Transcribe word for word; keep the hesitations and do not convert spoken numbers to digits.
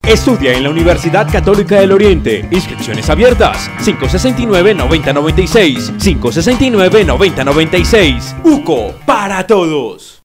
Estudia en la Universidad Católica del Oriente. Inscripciones abiertas. cinco sesenta y nueve, noventa noventa y seis. cinco sesenta y nueve, noventa noventa y seis. U C O para todos.